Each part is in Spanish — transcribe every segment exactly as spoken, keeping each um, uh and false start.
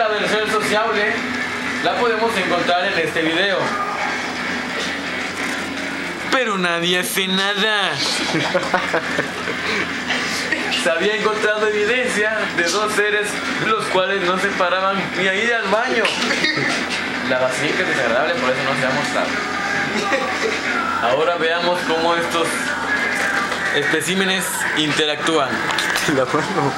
esta versión sociable la podemos encontrar en este video. Pero nadie hace nada. Se había encontrado evidencia de dos seres los cuales no se paraban ni a ir al baño. La basílica es desagradable, por eso no se ha mostrado. Ahora veamos cómo estos especímenes interactúan. La mano.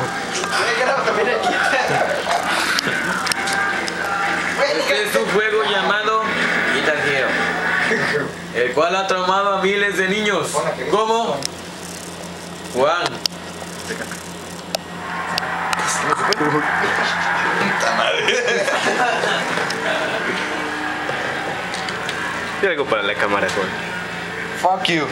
Este es un juego llamado Guitar Hero, el cual ha traumado a miles de niños. ¿Cómo? Juan. Y algo para la cámara, Juan. Fuck you.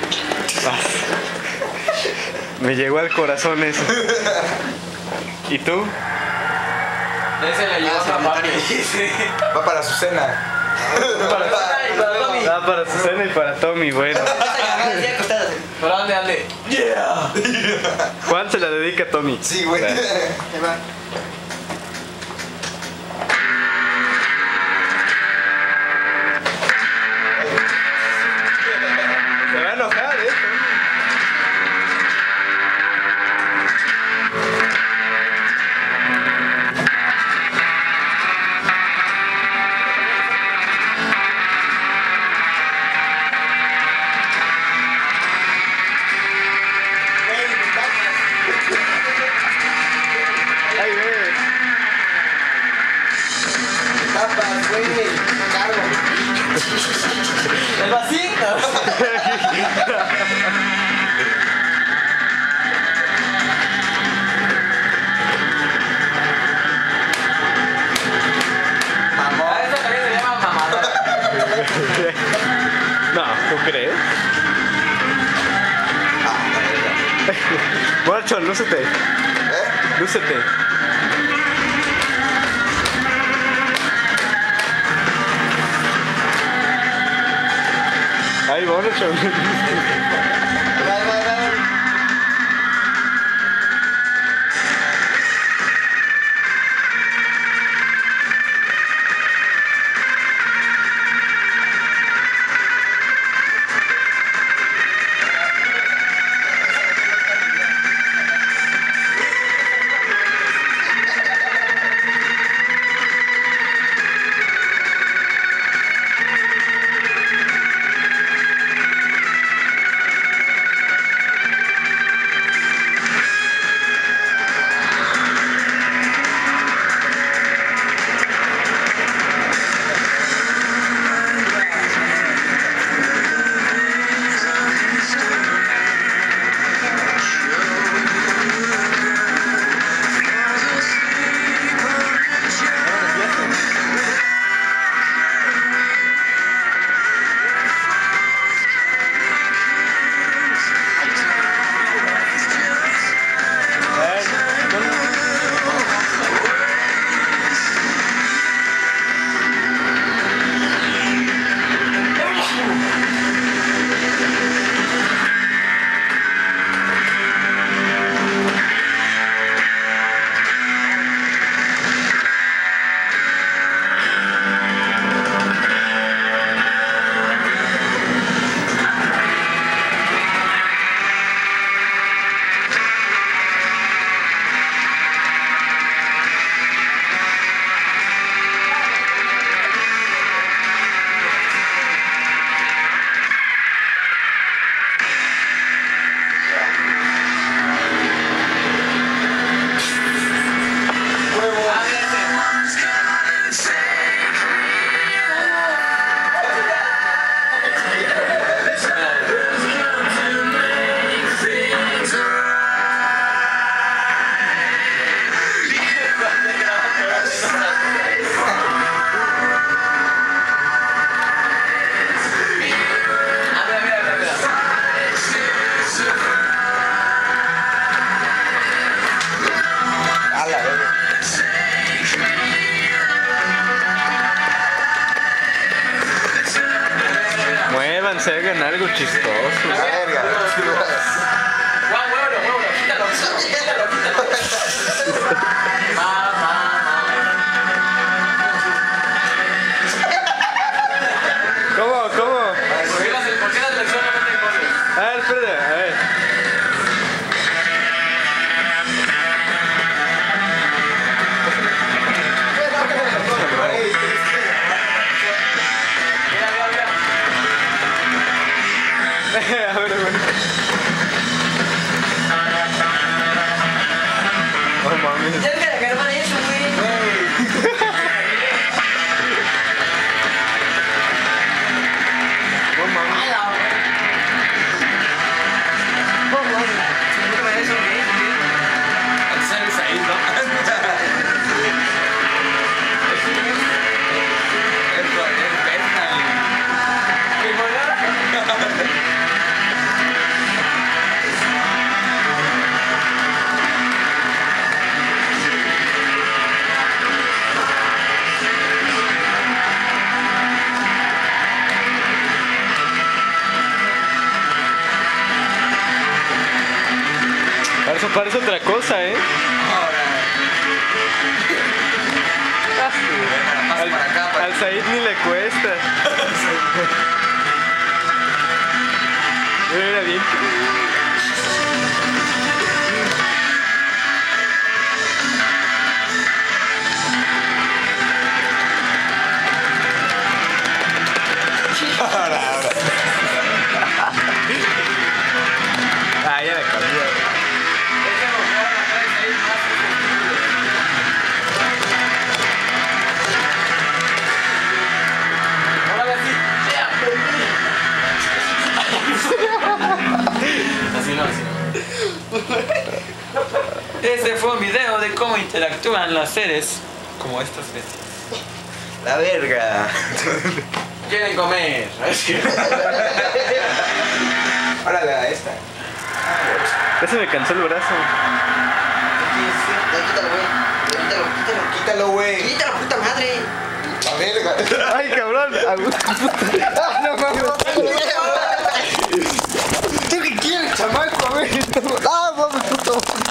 Me llegó al corazón eso. ¿Y tú? Ese le llegó a Papi. Va para su cena. Para Tommy. Ah, para Susana y para Tommy, bueno. Pero ande, ande. Yeah. Juan se la dedica a Tommy. Sí, güey. Claro. Ahí va. Se va a enojar, ¿eh? Ahí ves. Papas, güey. Cargo. El vasito. Mamón. A eso también se llama mamador. No, ¿tú crees? Guacho, lúcete. ¿Eh? Lúcete. Ahí, Guacho. Va, va, va. Se hagan algo chistoso. Verga. Juan, muévelo, muévelo, quítalo, quítalo, quítalo. Ma, ma, ma. parece otra cosa, ¿eh? Ahora. Pasa Al, para acá, para al Said ni le cuesta. Mira bien. Ahora, ahora. Ah, ya la cambió. Así no, así no. Este fue un video de cómo interactúan los seres como estas bestias. La verga. Quieren comer. Órale, a esta. Ya se me cansó el brazo. Ya quítalo, güey. Quítalo, quítalo. Quítalo, güey. Quítalo, puta madre. La verga. Ay, cabrón. Ah, no mames. ¿Tú qué quieres, chamaco? A ver. Ah, mames, puto.